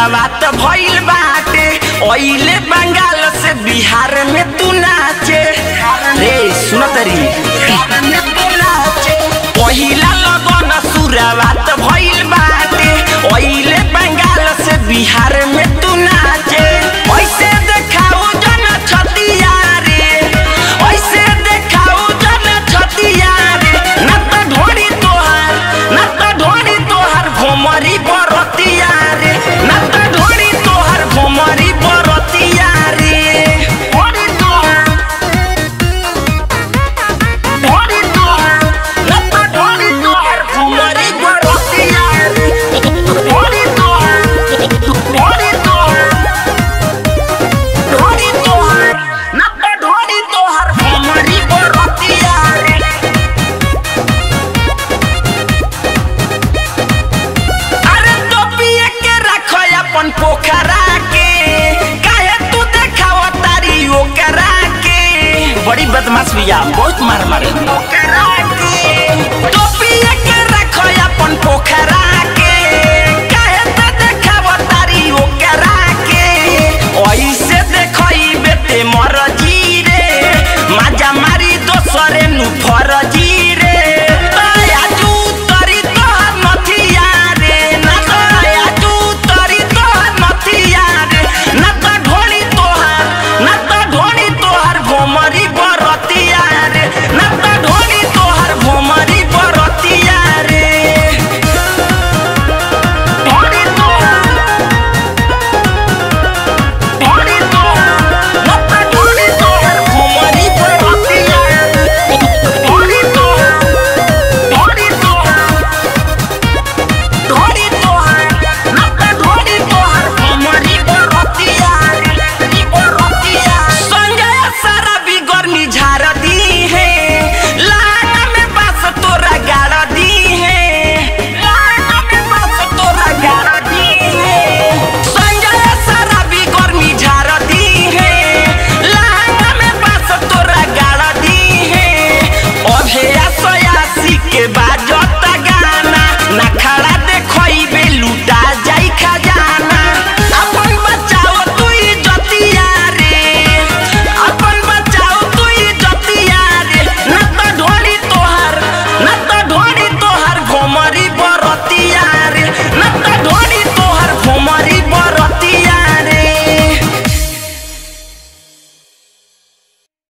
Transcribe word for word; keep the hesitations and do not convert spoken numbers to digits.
शुरुआत भइल बाटे ओइले बंगाल से बिहार में तू नाचे रे सुनतरी पहिला लगन शुरुआत भइल बाटे ओइले बंगाल से बिहार में तू नाचे ऐसे देखाओ जन छतिया रे ऐसे देखाओ जन छतिया रे न त ढोड़ी तोहार न त ढोड़ी तोहार घोमरी बरतिया रे न त ढोड़ी तोहार घोमरी बरतिया रे ढोड़ी तोहार ढोड़ी तोहार न त ढोड़ी तोहार घोमरी बरतिया रे ढोड़ी तोहार ढोड़ी तोहार ढोड़ी तोहार न त ढोड़ी तोहार घोमरी बरतिया रे अरे टोपिए के रखो अपन पोखरा के काहे तू देखाव तारी ओकरा के बड़ी बदमाश भैया बहुत मार मारे ओकरा